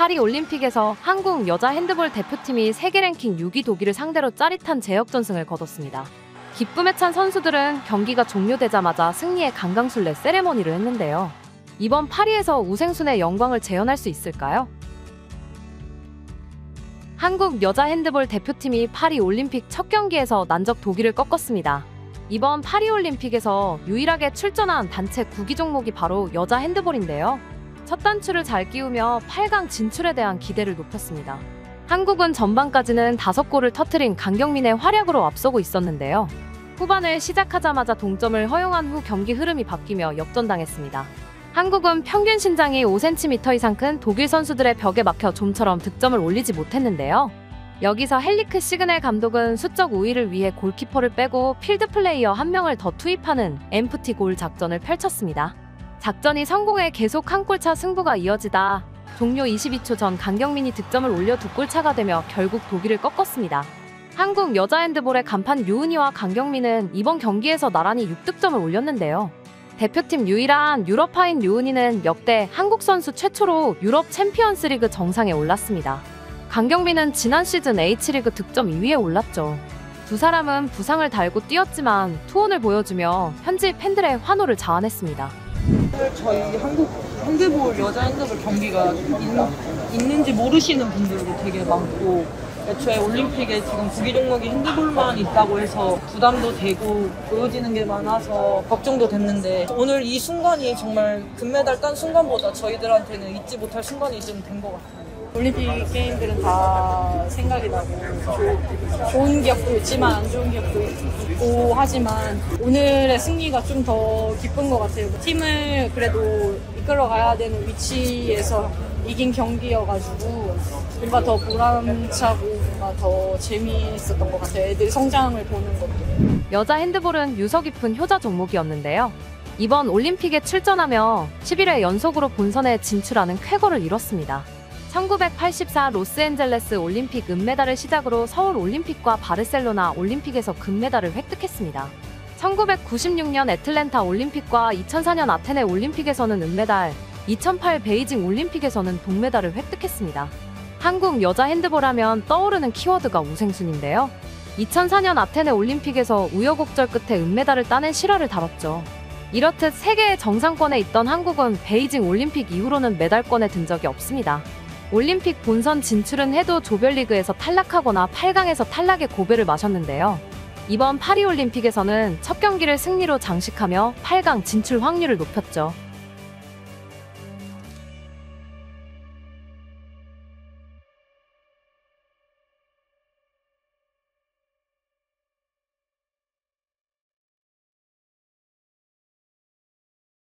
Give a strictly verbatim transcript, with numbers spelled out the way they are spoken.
파리올림픽에서 한국 여자 핸드볼 대표팀이 세계 랭킹 육 위 독일을 상대로 짜릿한 제역전승을 거뒀습니다. 기쁨에 찬 선수들은 경기가 종료되자마자 승리의 강강술래 세레머니를 했는데요. 이번 파리에서 우생순의 영광을 재현할 수 있을까요? 한국 여자 핸드볼 대표팀이 파리올림픽 첫 경기에서 난적 독일을 꺾었습니다. 이번 파리올림픽에서 유일하게 출전한 단체 구기 종목이 바로 여자 핸드볼인데요. 첫 단추를 잘 끼우며 팔 강 진출에 대한 기대를 높였습니다. 한국은 전반까지는 다섯 골을 터뜨린 강경민의 활약으로 앞서고 있었는데요. 후반을 시작하자마자 동점을 허용한 후 경기 흐름이 바뀌며 역전당했습니다. 한국은 평균 신장이 오 센티미터 이상 큰 독일 선수들의 벽에 막혀 좀처럼 득점을 올리지 못했는데요. 여기서 헬리크 시그넬 감독은 수적 우위를 위해 골키퍼를 빼고 필드 플레이어 한 명을 더 투입하는 엠프티 골 작전을 펼쳤습니다. 작전이 성공해 계속 한 골차 승부가 이어지다 종료 이십이 초 전 강경민이 득점을 올려 두 골차가 되며 결국 독일을 꺾었습니다. 한국 여자 핸드볼의 간판 류은희와 강경민은 이번 경기에서 나란히 육 득점을 올렸는데요. 대표팀 유일한 유럽파인 류은희는 역대 한국 선수 최초로 유럽 챔피언스리그 정상에 올랐습니다. 강경민은 지난 시즌 H리그 득점 이 위에 올랐죠. 두 사람은 부상을 달고 뛰었지만 투혼을 보여주며 현지 팬들의 환호를 자아냈습니다. 저희 한국 핸드볼, 여자 핸드볼 경기가 있, 있는지 모르시는 분들도 되게 많고, 애초에 올림픽에 지금 구기 종목이 핸드볼만 있다고 해서 부담도 되고 보여지는 게 많아서 걱정도 됐는데, 오늘 이 순간이 정말 금메달 딴 순간보다 저희들한테는 잊지 못할 순간이 좀 된 것 같아요. 올림픽 게임들은 다 생각이 나고 조, 좋은 기억도 있지만 안 좋은 기억도 있고 하지만 오늘의 승리가 좀 더 기쁜 것 같아요. 팀을 그래도 이끌어가야 되는 위치에서 이긴 경기여가지고 뭔가 더 보람차고 뭔가 더 재미있었던 것 같아요. 애들이 성장을 보는 것도. 여자 핸드볼은 유서 깊은 효자 종목이었는데요. 이번 올림픽에 출전하며 십일 회 연속으로 본선에 진출하는 쾌거를 이뤘습니다. 천구백팔십사 로스앤젤레스 올림픽 은메달을 시작으로 서울 올림픽과 바르셀로나 올림픽에서 금메달을 획득했습니다. 천구백구십육 년 애틀랜타 올림픽과 이천사 년 아테네 올림픽에서는 은메달, 이천팔 베이징 올림픽에서는 동메달을 획득했습니다. 한국 여자 핸드볼 하면 떠오르는 키워드가 우생순인데요. 이천사 년 아테네 올림픽에서 우여곡절 끝에 은메달을 따낸 실화를 다뤘죠. 이렇듯 세계의 정상권에 있던 한국은 베이징 올림픽 이후로는 메달권에 든 적이 없습니다. 올림픽 본선 진출은 해도 조별리그에서 탈락하거나 팔 강에서 탈락의 고배를 마셨는데요. 이번 파리올림픽에서는 첫 경기를 승리로 장식하며 팔 강 진출 확률을 높였죠.